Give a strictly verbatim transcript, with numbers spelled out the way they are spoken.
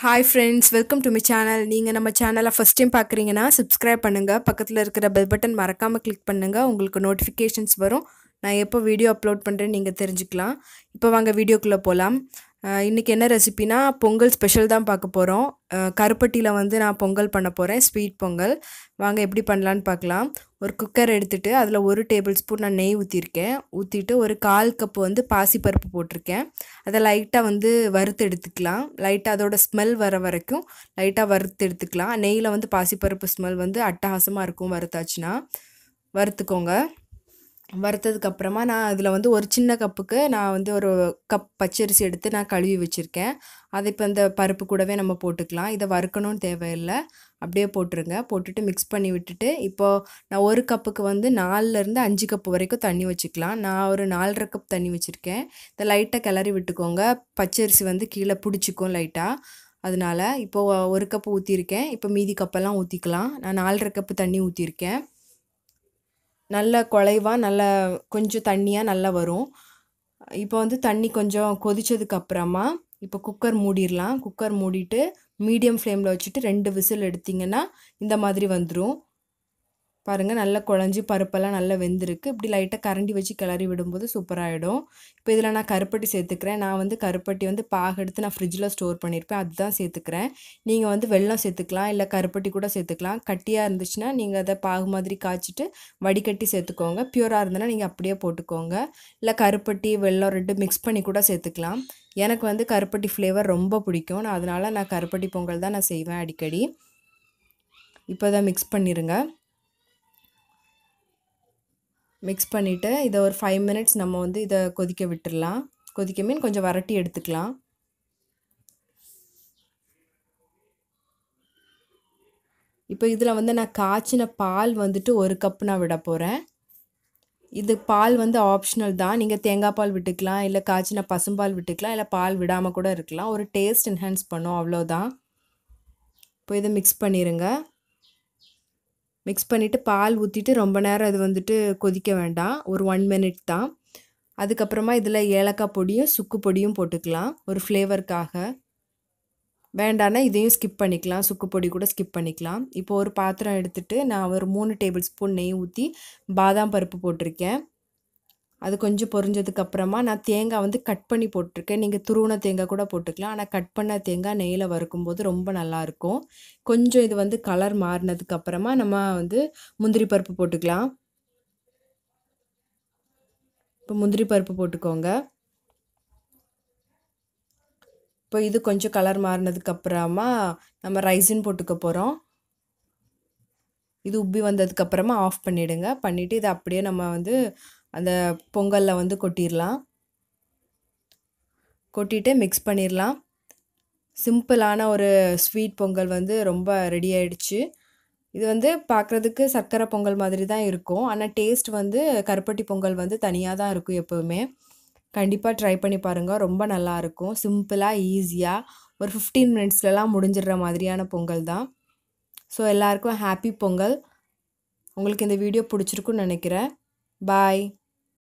Hi friends, welcome to my channel. நீங்க நம்ம சேனலை ஃபர்ஸ்ட் டைம் பார்க்குறீங்கன்னா சப்ஸ்கிரைப் பண்ணுங்க. பக்கத்தில் இருக்கிற பெல் பட்டன் மறக்காம கிளிக் பண்ணுங்க. உங்களுக்கு நோட்டிஃபிகேஷன்ஸ் வரும். நான் எப்போ வீடியோ அப்லோட் பண்ணுறேன்னு நீங்கள் தெரிஞ்சுக்கலாம். இப்போ வாங்க வீடியோக்குள்ளே போகலாம். இன்றைக்கி என்ன ரெசிபினா பொங்கல் ஸ்பெஷல் தான் பார்க்க போகிறோம். கருப்பட்டியில் வந்து நான் பொங்கல் பண்ண போகிறேன், ஸ்வீட் பொங்கல். வாங்க எப்படி பண்ணலான்னு பார்க்கலாம். ஒரு குக்கர் எடுத்துகிட்டு அதில் ஒரு டேபிள் ஸ்பூன் நான் நெய் ஊற்றிருக்கேன். ஊற்றிட்டு ஒரு கால் கப்பு வந்து பாசிப்பருப்பு போட்டிருக்கேன். அதை லைட்டாக வந்து வறுத்து எடுத்துக்கலாம். லைட்டாக அதோட ஸ்மெல் வர வரைக்கும் லைட்டாக வறுத்து எடுத்துக்கலாம். நெய்யில் வந்து பாசிப்பருப்பு ஸ்மெல் வந்து அட்டகாசமாக இருக்கும் வறுத்தாச்சுன்னா. வறுத்துக்கோங்க. வறுத்ததுக்கப்புறமா நான் அதில் வந்து ஒரு சின்ன கப்புக்கு நான் வந்து ஒரு கப் பச்சரிசி எடுத்து நான் கழுவி வச்சுருக்கேன். அதை இப்போ இந்த பருப்பு கூடவே நம்ம போட்டுக்கலாம். இதை வறுக்கணும்னு தேவையில்லை, அப்படியே போட்டுருங்க. போட்டுட்டு மிக்ஸ் பண்ணி விட்டுட்டு இப்போது நான் ஒரு கப்புக்கு வந்து நாலுலேருந்து அஞ்சு கப்பு வரைக்கும் தண்ணி வச்சுக்கலாம். நான் ஒரு நாலரை கப் தண்ணி வச்சுருக்கேன். இதை லைட்டாக கிளறி விட்டுக்கோங்க. பச்சரிசி வந்து கீழே பிடிச்சிக்கும் லைட்டாக. அதனால் இப்போது ஒரு கப்பு ஊற்றிருக்கேன். இப்போ மீதி கப்பெல்லாம் ஊற்றிக்கலாம். நான் நாலரை கப்பு தண்ணி ஊற்றிருக்கேன். நல்ல குழைவாக நல்லா கொஞ்சம் தண்ணியாக நல்லா வரும். இப்போ வந்து தண்ணி கொஞ்சம் கொதித்ததுக்கப்புறமா இப்போ குக்கர் மூடிடலாம். குக்கர் மூடிட்டு மீடியம் ஃப்ளேமில் வச்சுட்டு ரெண்டு விசில் எடுத்திங்கன்னா இந்த மாதிரி வந்துடும். பாருங்கள், நல்லா குழஞ்சி பருப்பெல்லாம் நல்லா வெந்திருக்கு. இப்படி லைட்டாக கரண்டி வச்சு கிளறி விடும்போது சூப்பராகிடும். இப்போ இதில் நான் கருப்பட்டி சேர்த்துக்கிறேன். நான் வந்து கருப்பட்டி வந்து பாகு எடுத்து நான் ஃப்ரிட்ஜில் ஸ்டோர் பண்ணியிருப்பேன், அதுதான் சேர்த்துக்கிறேன். நீங்கள் வந்து வெல்லம் சேர்த்துக்கலாம், இல்லை கருப்பட்டி கூட சேர்த்துக்கலாம். கட்டியாக இருந்துச்சுன்னா நீங்கள் அதை பாகு மாதிரி காய்ச்சிட்டு வடிகட்டி சேர்த்துக்கோங்க. பியூராக இருந்ததுன்னா நீங்கள் அப்படியே போட்டுக்கோங்க. இல்லை கருப்பட்டி வெல்லம் ரெண்டு மிக்ஸ் பண்ணி கூட சேர்த்துக்கலாம். எனக்கு வந்து கருப்பட்டி ஃப்ளேவர் ரொம்ப பிடிக்கும். நான் அதனால் நான் கருப்பட்டி பொங்கல் தான் நான் செய்வேன் அடிக்கடி. இப்போ இதை மிக்ஸ் பண்ணிடுங்க. மிக்ஸ் பண்ணிவிட்டு இதை ஒரு ஃபைவ் மினிட்ஸ் நம்ம வந்து இதை கொதிக்க விட்டுடலாம். கொதிக்க மீன் கொஞ்சம் வரட்டி எடுத்துக்கலாம். இப்போ இதில் வந்து நான் காய்ச்சின பால் வந்துட்டு ஒரு கப் நான் விட போகிறேன். இது பால் வந்து ஆப்ஷனல் தான். நீங்கள் தேங்காய் பால் விட்டுக்கலாம், இல்லை காய்ச்சின பசும்பால் விட்டுக்கலாம், இல்லை பால் விடாமல் கூட இருக்கலாம். ஒரு டேஸ்ட் என்ஹான்ஸ் பண்ணும், அவ்வளோதான். இப்போ இதை மிக்ஸ் பண்ணிடுங்க. மிக்ஸ் பண்ணிவிட்டு பால் ஊற்றிட்டு ரொம்ப நேரம் இது வந்துட்டு கொதிக்க வேண்டாம், ஒரு ஒன் மினிட் தான். அதுக்கப்புறமா இதில் ஏலக்காய் பொடியும் சுக்கு பொடியும் போட்டுக்கலாம் ஒரு ஃப்ளேவருக்காக. வேண்டான்னா இதையும் ஸ்கிப் பண்ணிக்கலாம், சுக்கு பொடி கூட ஸ்கிப் பண்ணிக்கலாம். இப்போ ஒரு பாத்திரம் எடுத்துகிட்டு நான் ஒரு மூணு டேபிள் ஸ்பூன் நெய் ஊற்றி பாதாம் பருப்பு போட்டிருக்கேன். அது கொஞ்சம் பொரிஞ்சதுக்கப்புறமா நான் தேங்காய் வந்து கட் பண்ணி போட்டிருக்கேன். நீங்கள் துருவன தேங்காய் கூட போட்டுக்கலாம். ஆனால் கட் பண்ண தேங்காய் நெய்யில் வறுக்கும்போது ரொம்ப நல்லாயிருக்கும். கொஞ்சம் இது வந்து கலர் மாறினதுக்கப்புறமா நம்ம வந்து முந்திரி பருப்பு போட்டுக்கலாம். இப்போ முந்திரி பருப்பு போட்டுக்கோங்க. இப்போ இது கொஞ்சம் கலர் மாறினதுக்கப்புறமா நம்ம ரைஸின் போட்டுக்க போகிறோம். இது உப்பி வந்ததுக்கப்புறமா ஆஃப் பண்ணிவிடுங்க. பண்ணிவிட்டு இதை அப்படியே நம்ம வந்து அந்த பொங்கலில் வந்து கொட்டிடலாம். கொட்டிட்டு மிக்ஸ் பண்ணிடலாம். சிம்பிளான ஒரு ஸ்வீட் பொங்கல் வந்து ரொம்ப ரெடி ஆகிடுச்சு. இது வந்து பார்க்குறதுக்கு சர்க்கரை பொங்கல் மாதிரி தான் இருக்கும், ஆனால் டேஸ்ட் வந்து கருப்பட்டி பொங்கல் வந்து தனியாக தான் இருக்கும் எப்போவுமே. கண்டிப்பாக ட்ரை பண்ணி பாருங்கள், ரொம்ப நல்லாயிருக்கும். சிம்பிளாக ஈஸியாக ஒரு ஃபிஃப்டீன் மினிட்ஸ்லலாம் முடிஞ்சிடுற மாதிரியான பொங்கல் தான். ஸோ எல்லாருக்கும் ஹாப்பி பொங்கல். உங்களுக்கு இந்த வீடியோ பிடிச்சிருக்குன்னு நினைக்கிறேன். பாய்.